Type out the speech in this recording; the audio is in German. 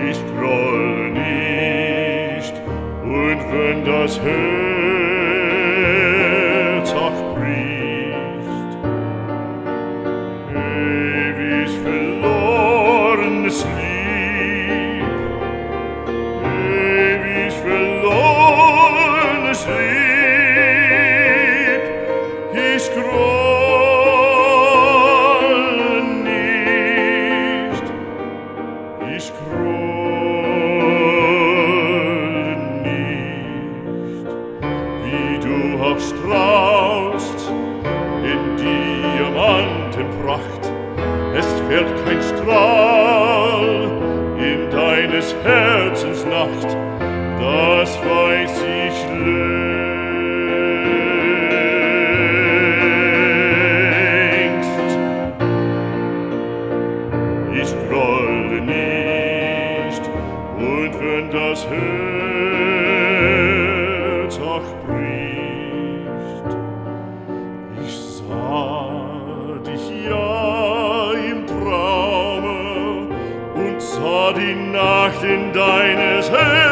Ich grolle nicht, und wenn das Herz auch bricht, ewig verlorenes Lieb, ewig verlorenes Lieb, ich grolle nicht, ich grolle nicht, wie du auch strahlst in Diamantenpracht, es fällt kein Strahl in deines Herzens Nacht, das weiß ich längst. Ich grolle nicht, und wenn das Herz auch bricht, ich sah dich ja im Traume und sah die Nacht in deines Herz